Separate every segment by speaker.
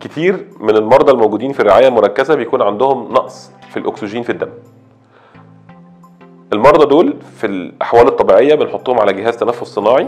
Speaker 1: كتير من المرضى الموجودين في الرعاية المركزة بيكون عندهم نقص في الأكسجين في الدم. المرضى دول في الأحوال الطبيعية بنحطهم على جهاز تنفس صناعي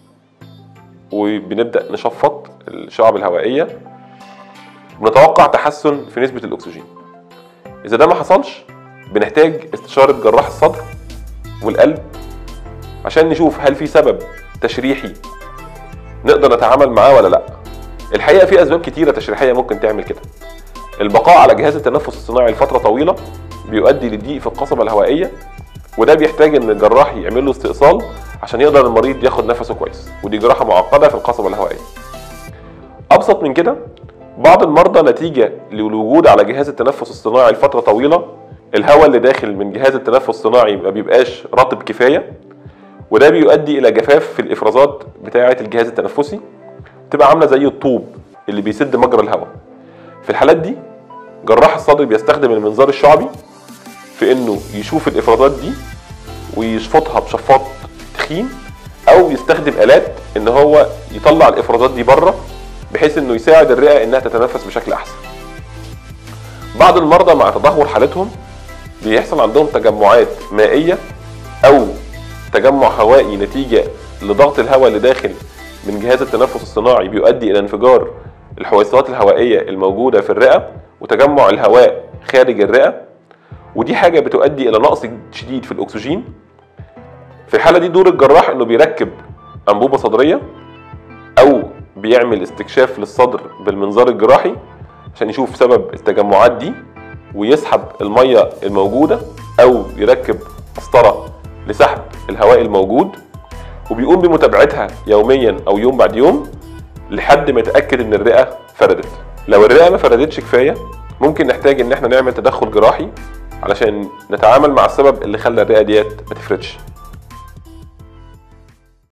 Speaker 1: وبنبدأ نشفط الشعب الهوائية، ونتوقع تحسن في نسبة الأكسجين. إذا ده ما حصلش بنحتاج استشارة جراح الصدر والقلب عشان نشوف هل في سبب تشريحي نقدر نتعامل معاه ولا لا. الحقيقة في أسباب كتيرة تشريحية ممكن تعمل كده. البقاء على جهاز التنفس الصناعي لفترة طويلة بيؤدي لضيق في القصبة الهوائية، وده بيحتاج ان الجراح يعمل له استئصال عشان يقدر المريض ياخد نفسه كويس، ودي جراحة معقدة في القصبة الهوائية. أبسط من كده، بعض المرضى نتيجة للوجود على جهاز التنفس الصناعي لفترة طويلة الهواء اللي داخل من جهاز التنفس الصناعي ما بيبقاش رطب كفاية، وده بيؤدي إلى جفاف في الإفرازات بتاعة الجهاز التنفسي، تبقى عاملة زي الطوب اللي بيسد مجرى الهواء. في الحالات دي جراح الصدر بيستخدم المنظار الشعبي في انه يشوف الافرازات دي ويشفطها بشفاط تخين، او يستخدم الات ان هو يطلع الافرازات دي بره بحيث انه يساعد الرئه انها تتنفس بشكل احسن. بعض المرضى مع تدهور حالتهم بيحصل عندهم تجمعات مائيه او تجمع هوائي نتيجه لضغط الهواء اللي داخل من جهاز التنفس الصناعي، بيؤدي الى انفجار الحويصلات الهوائيه الموجوده في الرئه وتجمع الهواء خارج الرئه، ودي حاجة بتؤدي إلى نقص شديد في الأكسجين. في الحالة دي دور الجراح إنه بيركب أنبوبة صدرية أو بيعمل استكشاف للصدر بالمنظار الجراحي عشان يشوف سبب التجمعات دي ويسحب المية الموجودة، أو يركب قسطرة لسحب الهواء الموجود، وبيقوم بمتابعتها يوميا أو يوم بعد يوم لحد ما يتأكد إن الرئة فردت. لو الرئة ما فردتش كفاية ممكن نحتاج إن احنا نعمل تدخل جراحي علشان نتعامل مع السبب اللي خلى الرئة ديت ما تفردش.